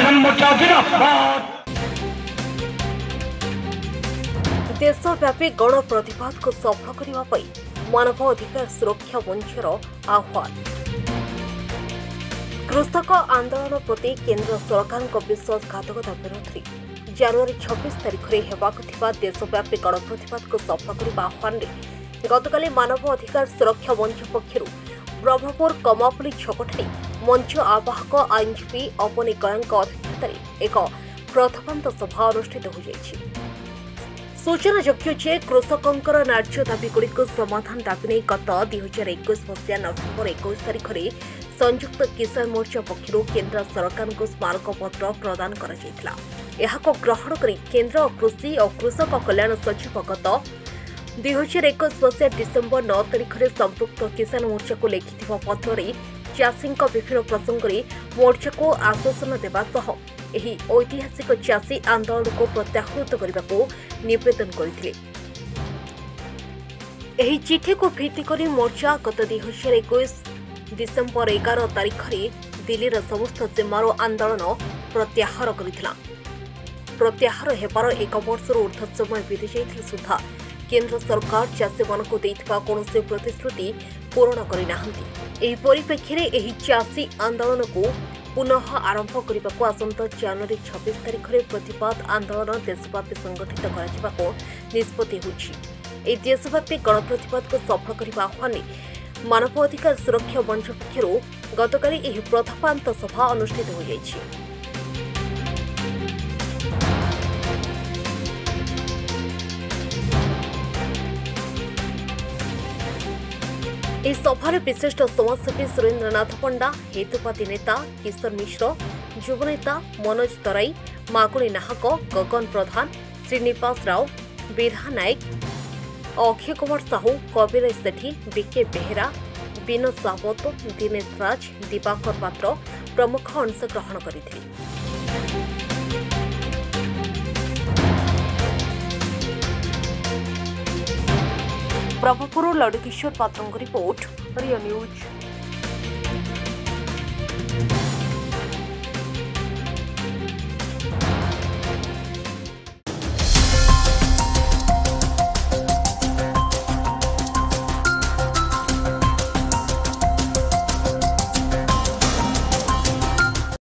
किसान मोर्चा जिंदाबाद। देशव्यापी गण प्रतिवाद को सफल करने मानव अधिकार सुरक्षा मंचर आह्वान। कृषक आंदोलन प्रति केंद्र सरकार विश्वासघातकता विरोध में जनवरी 26 तारिख में होगा देशव्यापी गण प्रतिवाद को सफल करने आह्वान में गतकाली मानव अधिकार सुरक्षा मंच पक्षर ब्रह्मपुर कमापुली छकठारे मंच आवाहक आईनजीवी अपनी गयांक अध्यक्षतार एक प्रतिबंध सभा अनुष्ठित हो जाइछि। सूचनायोग्य जे कृषकंकर न्याय्य दाबीगुड़िक समाधान दाबी नहीं गत 2021 मसीहा नवेम्बर 21 तारिख में संयुक्त किसान मोर्चा पक्षर केंद्र सरकार को स्मारक पत्र प्रदान कर ग्रहण कर केंद्र कृषि और कृषक कल्याण सचिव गत 2021 मसीहा डिसेम्बर 9 तारिख में संपृक्त किसान मोर्चा को लिखि पत्र चाषी विभिन्न प्रसंग में मोर्चा को आश्वासन देवा सह एही ऐतिहासिक चाषी आंदोलन को प्रत्याहृत करने को निवेदन करथिले। एही चिठी को भित्ति करी मोर्चा गत 2021 डिसेम्बर 11 तारिख में दिल्लीर समस्त सीमार आंदोलन प्रत्याहार करथिला। प्रत्याहार हेबार एक वर्षर ऊर्ध्व समय बीती जाइथिले सुधा केंद्र सरकार चाषी मानक देइथिबा कोनोसी प्रतिश्रुति पूर्ण करि नाहंती। एही परिप्रेक्षी रे एही चाषी आंदोलन को पुनः आरंभ करने को आसंता जनवरी 26 तारिख में प्रतिवाद आंदोलन देशव्यापी संगठित कर निष्पत्ति होछि। देशव्यापी गणप्रतिवाद को सफल करने आह्वान में मानव अधिकार सुरक्षा मंच पक्षर गतकाली यह प्रतिबंध सभा अनुष्ठित हो जाइछि। इस सभार विशिष्ट समाजसेवी सुरेन्द्रनाथ पंडा, हेतुपाती नेता किशोर मिश्र, युवनेता मनोज तराई, मागुणी नाहक, गगन प्रधान, श्रीनिवास राव, बिरहा नायक, अक्षय कुमार साहू, कबीर सेठी, बीके बेहेरा, विनोद सावत, दिनेश राज, दिवाकर पात्र प्रमुख अंशग्रहण करथिले। ब्रह्मपुर लडुकिशोर पात्रों रिपोर्ट, रियो न्यूज।